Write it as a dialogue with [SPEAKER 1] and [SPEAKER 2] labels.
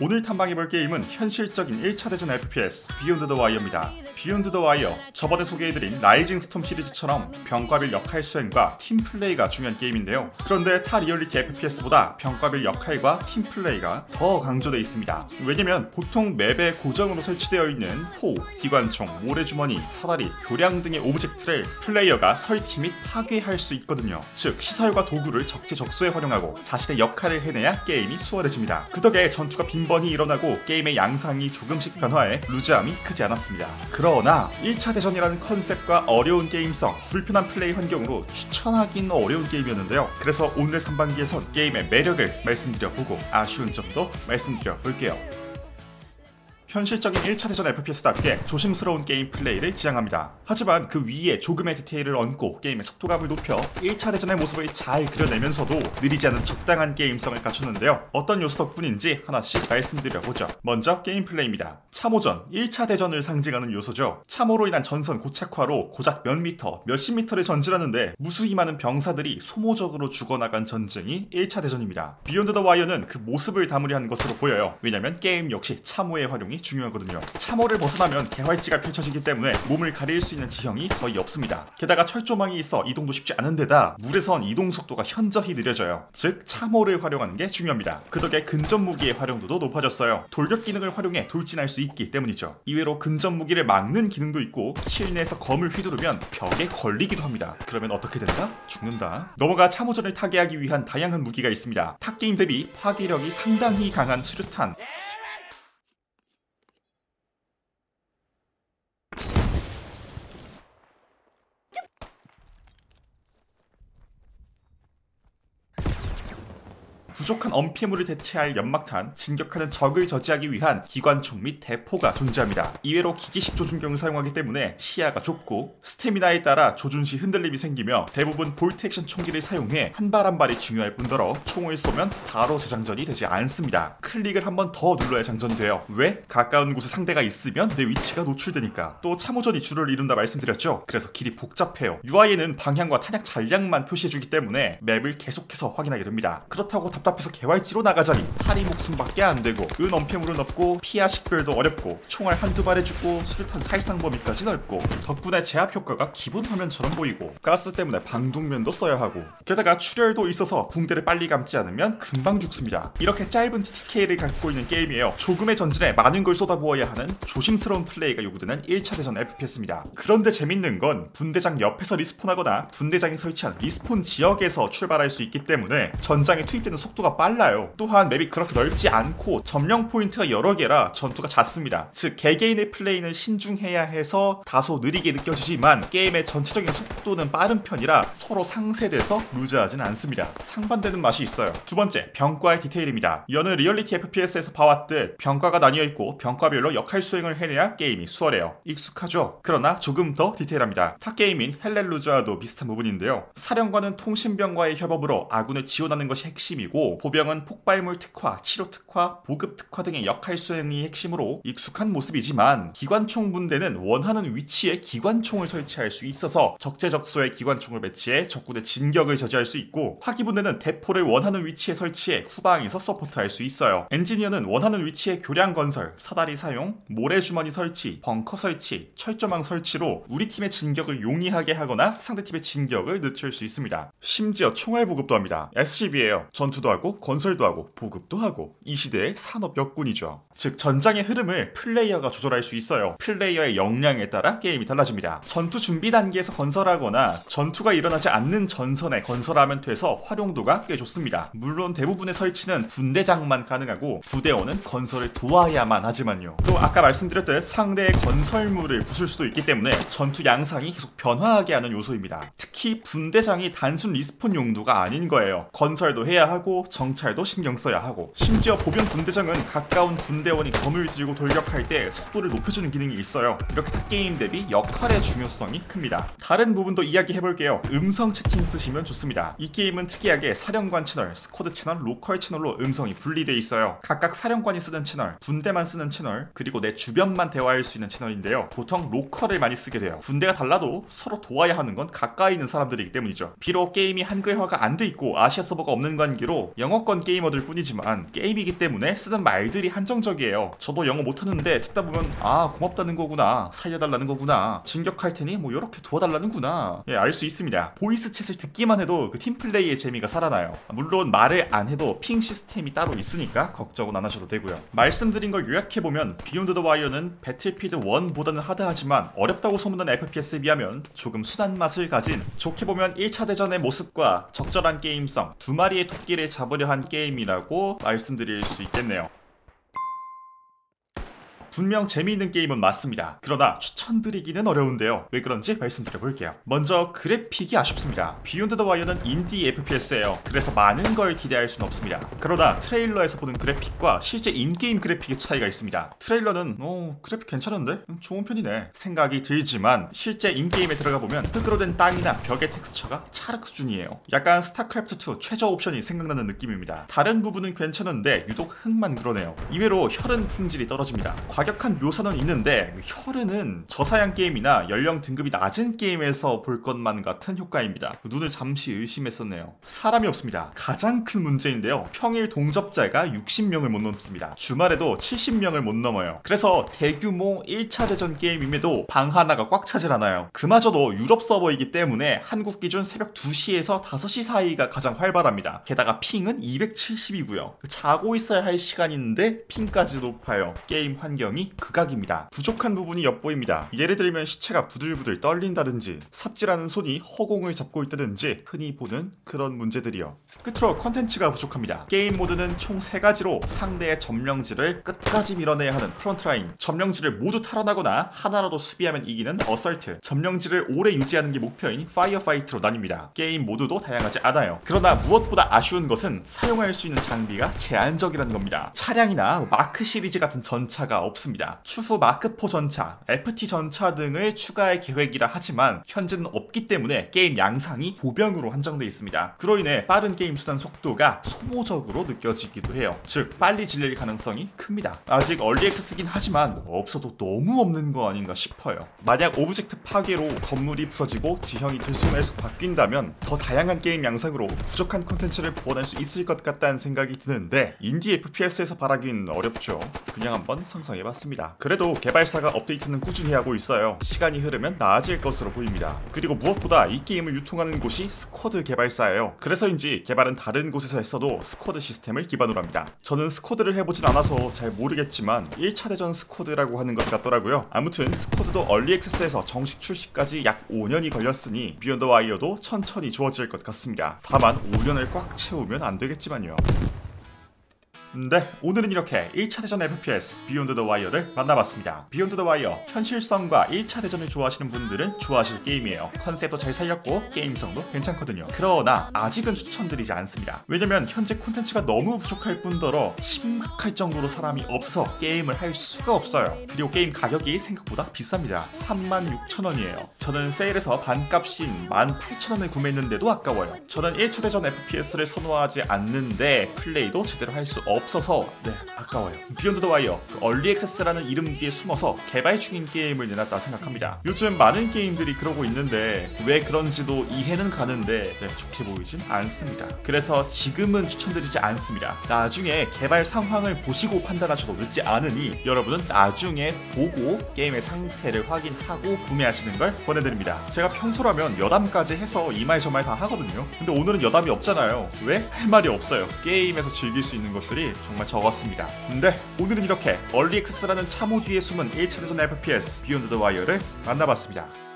[SPEAKER 1] 오늘 탐방해볼 게임은 현실적인 1차 대전 FPS 비욘드 더 와이어입니다. 비욘드 더 와이어, 저번에 소개해드린 라이징 스톰 시리즈처럼 병과별 역할 수행과 팀 플레이가 중요한 게임인데요. 그런데 타 리얼리티 FPS보다 병과별 역할과 팀 플레이가 더 강조되어 있습니다. 왜냐면 보통 맵에 고정으로 설치되어 있는 포, 기관총, 모래주머니, 사다리, 교량 등의 오브젝트를 플레이어가 설치 및 파괴할 수 있거든요. 즉 시설과 도구를 적재적소에 활용하고 자신의 역할을 해내야 게임이 수월해집니다. 그 덕에 전투가 빈번히 일어나고 게임의 양상이 조금씩 변화해 루즈함이 크지 않았습니다. 그러나 1차 대전이라는 컨셉과 어려운 게임성, 불편한 플레이 환경으로 추천하기는 어려운 게임이었는데요. 그래서 오늘의 탐방기에선 게임의 매력을 말씀드려보고 아쉬운 점도 말씀드려볼게요. 현실적인 1차 대전 FPS답게 조심스러운 게임 플레이를 지향합니다. 하지만 그 위에 조금의 디테일을 얹고 게임의 속도감을 높여 1차 대전의 모습을 잘 그려내면서도 느리지 않은 적당한 게임성을 갖췄는데요. 어떤 요소 덕분인지 하나씩 말씀드려보죠. 먼저 게임 플레이입니다. 참호전, 1차 대전을 상징하는 요소죠. 참호로 인한 전선 고착화로 고작 몇 미터, 몇십 미터를 전진하는데 무수히 많은 병사들이 소모적으로 죽어나간 전쟁이 1차 대전입니다. 비욘드 더 와이어는 그 모습을 담으려 한 것으로 보여요. 왜냐면 게임 역시 참호의 활용이 중요하거든요. 참호를 벗어나면 개활지가 펼쳐지기 때문에 몸을 가릴 수 있는 지형이 거의 없습니다. 게다가 철조망이 있어 이동도 쉽지 않은 데다 물에선 이동 속도가 현저히 느려져요. 즉 참호를 활용하는 게 중요합니다. 그 덕에 근접 무기의 활용도도 높아졌어요. 돌격 기능을 활용해 돌진할 수 있기 때문이죠. 이외로 근접 무기를 막는 기능도 있고 실내에서 검을 휘두르면 벽에 걸리기도 합니다. 그러면 어떻게 된다? 죽는다. 넘어가 참호전을 타개하기 위한 다양한 무기가 있습니다. 타 게임 대비 파괴력이 상당히 강한 수류탄, 부족한 엄폐물을 대체할 연막탄, 진격하는 적을 저지하기 위한 기관총 및 대포가 존재합니다. 이외로 기계식 조준경을 사용하기 때문에 시야가 좁고 스태미나에 따라 조준 시 흔들림이 생기며 대부분 볼트 액션 총기를 사용해 한 발 한 발이 중요할 뿐더러 총을 쏘면 바로 재장전이 되지 않습니다. 클릭을 한 번 더 눌러야 장전이 돼요. 왜? 가까운 곳에 상대가 있으면 내 위치가 노출되니까. 또 참호전이 주를 이룬다 말씀드렸죠? 그래서 길이 복잡해요. UI에는 방향과 탄약 잔량만 표시해주기 때문에 맵을 계속해서 확인하게 됩니다. 그렇다고 답답해서 개활지로 나가자니 파리 목숨밖에 안되고 은 엄폐물은 없고 피하 식별도 어렵고 총알 한두 발에 죽고 수류탄 살상 범위까지 넓고 덕분에 제압 효과가 기본 화면처럼 보이고 가스 때문에 방독면도 써야 하고 게다가 출혈도 있어서 붕대를 빨리 감지 않으면 금방 죽습니다. 이렇게 짧은 TTK를 갖고 있는 게임이에요. 조금의 전진에 많은 걸 쏟아부어야 하는 조심스러운 플레이가 요구되는 1차 대전 FPS입니다. 그런데 재밌는 건 분대장 옆에서 리스폰하거나 분대장이 설치한 리스폰 지역에서 출발할 수 있기 때문에 전장에 투입되는 속도가 빨라요. 또한 맵이 그렇게 넓지 않고 점령 포인트가 여러 개라 전투가 잦습니다. 즉 개개인의 플레이는 신중해야 해서 다소 느리게 느껴지지만 게임의 전체적인 속도는 빠른 편이라 서로 상쇄돼서 루즈하진 않습니다. 상반되는 맛이 있어요. 두 번째, 병과의 디테일입니다. 여느 리얼리티 FPS에서 봐왔듯 병과가 나뉘어 있고 병과별로 역할 수행을 해내야 게임이 수월해요. 익숙하죠? 그러나 조금 더 디테일합니다. 타 게임인 헬렐루즈와도 비슷한 부분인데요. 사령관은 통신병과의 협업으로 아군을 지원하는 것이 핵심이고 보병은 폭발물 특화, 치료 특화, 보급 특화 등의 역할 수행이 핵심으로 익숙한 모습이지만 기관총 분대는 원하는 위치에 기관총을 설치할 수 있어서 적재적소에 기관총을 배치해 적군의 진격을 저지할 수 있고 화기 분대는 대포를 원하는 위치에 설치해 후방에서 서포트할 수 있어요. 엔지니어는 원하는 위치에 교량 건설, 사다리 사용, 모래주머니 설치, 벙커 설치, 철조망 설치로 우리 팀의 진격을 용이하게 하거나 상대팀의 진격을 늦출 수 있습니다. 심지어 총알 보급도 합니다. SCV예요. 전투도 하고 건설도 하고 보급도 하고 이 시대의 산업 역군이죠. 즉 전장의 흐름을 플레이어가 조절할 수 있어요. 플레이어의 역량에 따라 게임이 달라집니다. 전투 준비 단계에서 건설하거나 전투가 일어나지 않는 전선에 건설하면 돼서 활용도가 꽤 좋습니다. 물론 대부분의 설치는 분대장만 가능하고 부대원은 건설을 도와야만 하지만요. 또 아까 말씀드렸듯 상대의 건설물을 부술 수도 있기 때문에 전투 양상이 계속 변화하게 하는 요소입니다. 특히 분대장이 단순 리스폰 용도가 아닌 거예요. 건설도 해야 하고 정찰도 신경 써야 하고 심지어 보병 분대장은 가까운 분대원이 검을 들고 돌격할 때 속도를 높여주는 기능이 있어요. 이렇게 게임 대비 역할의 중요성이 큽니다. 다른 부분도 이야기해볼게요. 음성 채팅 쓰시면 좋습니다. 이 게임은 특이하게 사령관 채널, 스쿼드 채널, 로컬 채널로 음성이 분리되어 있어요. 각각 사령관이 쓰는 채널, 분대만 쓰는 채널, 그리고 내 주변만 대화할 수 있는 채널인데요. 보통 로컬을 많이 쓰게 돼요. 분대가 달라도 서로 도와야 하는 건 가까이 있는 사람들이기 때문이죠. 비록 게임이 한글화가 안 돼 있고 아시아 서버가 없는 관계로 영어권 게이머들 뿐이지만 게임이기 때문에 쓰는 말들이 한정적이에요. 저도 영어 못하는데 듣다 보면 아 고맙다는 거구나, 살려달라는 거구나, 진격할 테니 뭐 이렇게 도와달라는구나, 예, 알 수 있습니다. 보이스 챗을 듣기만 해도 그 팀플레이의 재미가 살아나요. 물론 말을 안 해도 핑 시스템이 따로 있으니까 걱정은 안 하셔도 되고요. 말씀드린 걸 요약해보면 비욘드 더 와이어는 배틀필드 1보다는 하드하지만 어렵다고 소문난 FPS에 비하면 조금 순한 맛을 가진, 좋게 보면 1차 대전의 모습과 적절한 게임성, 두 마리의 토끼를 잡으려 한 게임이라고 말씀드릴 수 있겠네요. 분명 재미있는 게임은 맞습니다. 그러나 추천드리기는 어려운데요. 왜 그런지 말씀드려볼게요. 먼저 그래픽이 아쉽습니다. 비욘드 더 와이어는 인디 FPS예요. 그래서 많은 걸 기대할 수는 없습니다. 그러나 트레일러에서 보는 그래픽과 실제 인게임 그래픽의 차이가 있습니다. 트레일러는 그래픽 괜찮은데? 좋은 편이네 생각이 들지만 실제 인게임에 들어가 보면 흙으로 된 땅이나 벽의 텍스처가 찰흙 수준이에요. 약간 스타크래프트2 최저 옵션이 생각나는 느낌입니다. 다른 부분은 괜찮은데 유독 흙만 그러네요. 이외로 혈흔 품질이 떨어집니다. 과격한 묘사는 있는데 혈흔은 저사양 게임이나 연령 등급이 낮은 게임에서 볼 것만 같은 효과입니다. 눈을 잠시 의심했었네요. 사람이 없습니다. 가장 큰 문제인데요. 평일 동접자가 60명을 못 넘습니다. 주말에도 70명을 못 넘어요. 그래서 대규모 1차 대전 게임임에도 방 하나가 꽉 차질 않아요. 그마저도 유럽 서버이기 때문에 한국 기준 새벽 2시에서 5시 사이가 가장 활발합니다. 게다가 핑은 270이고요. 자고 있어야 할 시간인데 핑까지 높아요. 게임 환경이 극악입니다. 부족한 부분이 엿보입니다. 예를 들면 시체가 부들부들 떨린다든지 삽질하는 손이 허공을 잡고 있다든지 흔히 보는 그런 문제들이요. 끝으로 컨텐츠가 부족합니다. 게임 모드는 총 3가지로 상대의 점령지를 끝까지 밀어내야 하는 프론트라인, 점령지를 모두 탈환하거나 하나라도 수비하면 이기는 어설트, 점령지를 오래 유지하는 게 목표인 파이어파이트로 나뉩니다. 게임 모드도 다양하지 않아요. 그러나 무엇보다 아쉬운 것은 사용할 수 있는 장비가 제한적이라는 겁니다. 차량이나 마크 시리즈 같은 전차가 없습니다. 추후 마크4 전차, FT 전차 등을 추가할 계획이라 하지만 현재는 없기 때문에 게임 양상이 보병으로 한정되어 있습니다. 그로 인해 빠른 게임 수단 속도가 소모적으로 느껴지기도 해요. 즉 빨리 질릴 가능성이 큽니다. 아직 얼리 액세스긴 하지만 없어도 너무 없는 거 아닌가 싶어요. 만약 오브젝트 파괴로 건물이 부서지고 지형이 들쑥날쑥 바뀐다면 더 다양한 게임 양상으로 부족한 콘텐츠를 보완할 수 있을 것 같다는 생각이 드는데 인디 FPS에서 바라긴 어렵죠. 그냥 한번 상상해봤습니다. 그래도 개발사가 업데이트는 꾸준히 하고 있어요. 시간이 흐르면 나아질 것으로 보입니다. 그리고 무엇보다 이 게임을 유통하는 곳이 스쿼드 개발사예요. 그래서인지 개발은 다른 곳에서 했어도 스쿼드 시스템을 기반으로 합니다. 저는 스쿼드를 해보진 않아서 잘 모르겠지만 1차 대전 스쿼드라고 하는 것 같더라고요. 아무튼 스쿼드도 얼리 액세스에서 정식 출시까지 약 5년이 걸렸으니 비욘드 와이어도 천천히 좋아질 것 같습니다. 다만 5년을 꽉 채우면 안 되겠지만요. 네, 오늘은 이렇게 1차 대전 FPS 비욘드 더 와이어를 만나봤습니다. 비욘드 더 와이어, 현실성과 1차 대전을 좋아하시는 분들은 좋아하실 게임이에요. 컨셉도 잘 살렸고 게임성도 괜찮거든요. 그러나 아직은 추천드리지 않습니다. 왜냐면 현재 콘텐츠가 너무 부족할 뿐더러 심각할 정도로 사람이 없어서 게임을 할 수가 없어요. 그리고 게임 가격이 생각보다 비쌉니다. 36,000원이에요. 저는 세일에서 반값인 18,000원에 구매했는데도 아까워요. 저는 1차 대전 FPS를 선호하지 않는데 플레이도 제대로 할 수 없어서 아까워요. 비욘드 더 와이어, 얼리 액세스라는 이름 뒤에 숨어서 개발 중인 게임을 내놨다 생각합니다. 요즘 많은 게임들이 그러고 있는데 왜 그런지도 이해는 가는데 좋게 보이진 않습니다. 그래서 지금은 추천드리지 않습니다. 나중에 개발 상황을 보시고 판단하셔도 늦지 않으니 여러분은 나중에 보고 게임의 상태를 확인하고 구매하시는 걸 권해드립니다. 제가 평소라면 여담까지 해서 이 말 저 말 다 하거든요. 근데 오늘은 여담이 없잖아요. 왜? 할 말이 없어요. 게임에서 즐길 수 있는 것들이 정말 적었습니다. 근데 오늘은 이렇게 얼리 액세스라는 참호 뒤에 숨은 1차 대전 FPS 비욘드 더 와이어를 만나봤습니다.